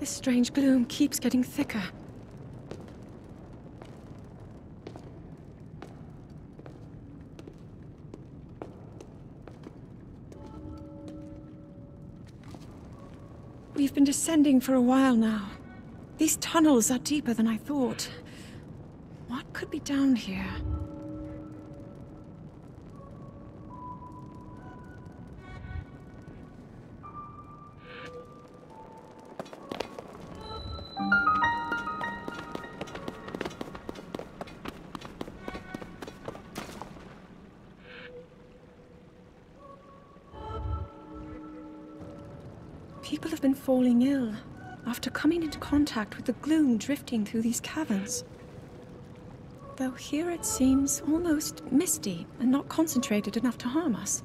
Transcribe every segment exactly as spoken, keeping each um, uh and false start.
This strange gloom keeps getting thicker. We've been descending for a while now. These tunnels are deeper than I thought. What could be down here? People have been falling ill after coming into contact with the gloom drifting through these caverns. Though here it seems almost misty and not concentrated enough to harm us.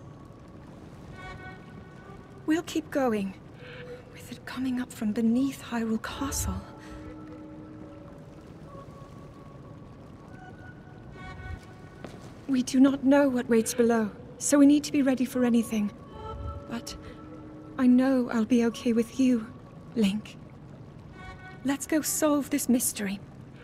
We'll keep going, with it coming up from beneath Hyrule Castle. We do not know what waits below, so we need to be ready for anything. But I know I'll be okay with you, Link. Let's go solve this mystery.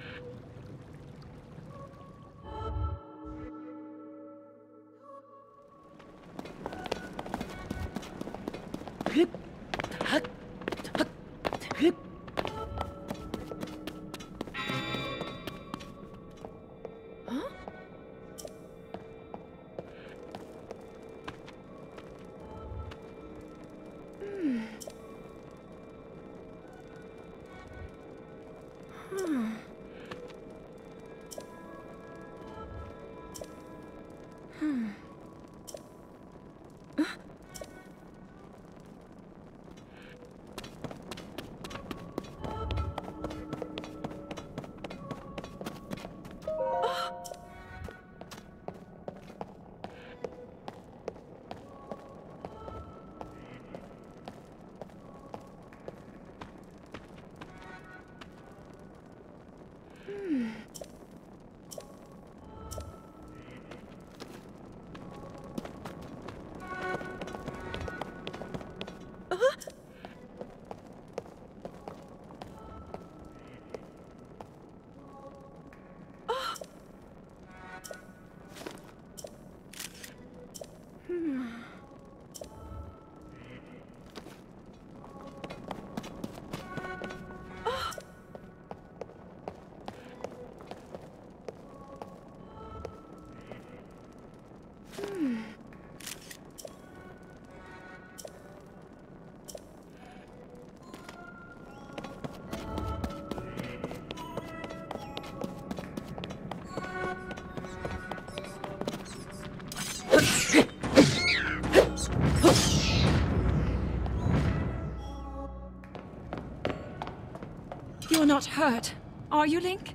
You're not hurt, are you, Link?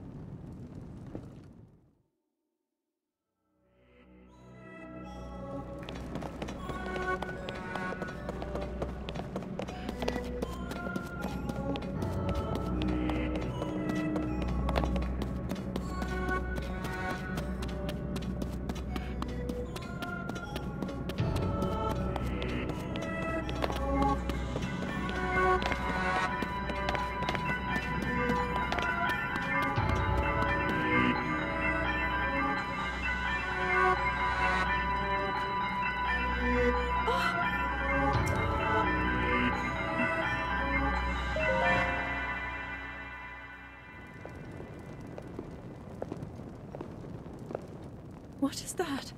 What is that?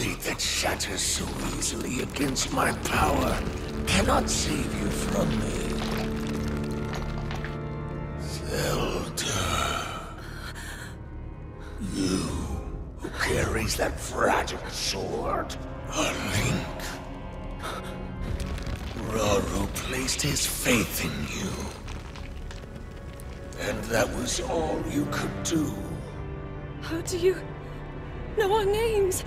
fate that shatters so easily against my power cannot save you from me. Zelda. You who carries that fragile sword. A Link. Raru placed his faith in you. And that was all you could do. How do you know our names?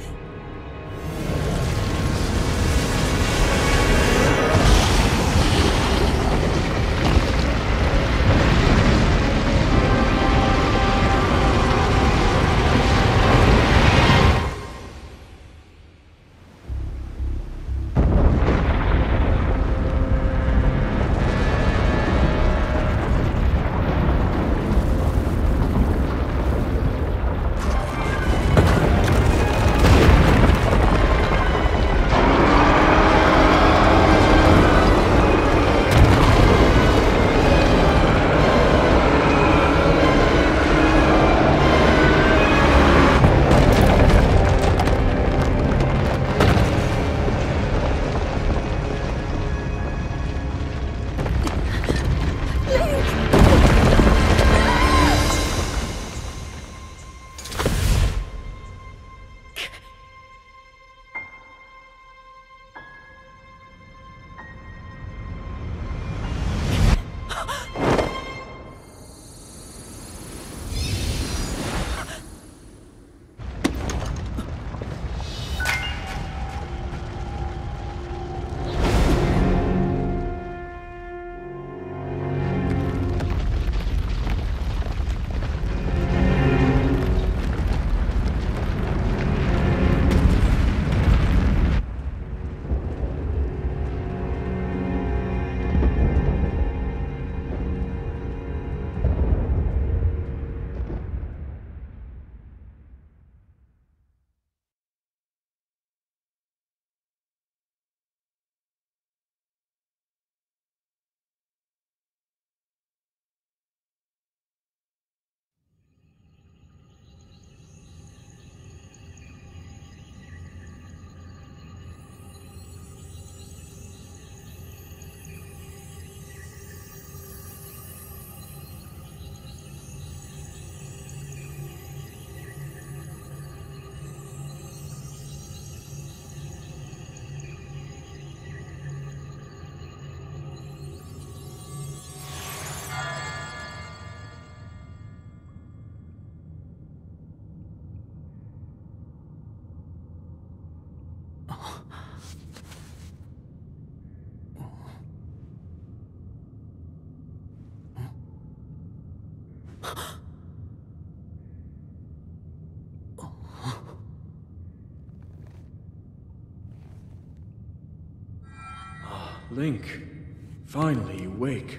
Link, finally you wake.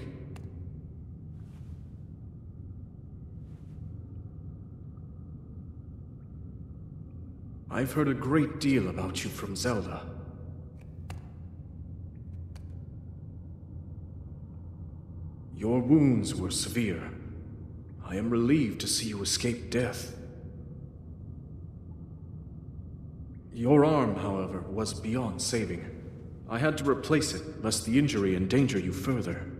I've heard a great deal about you from Zelda. Your wounds were severe. I am relieved to see you escape death. Your arm, however, was beyond saving. I had to replace it, lest the injury endanger you further.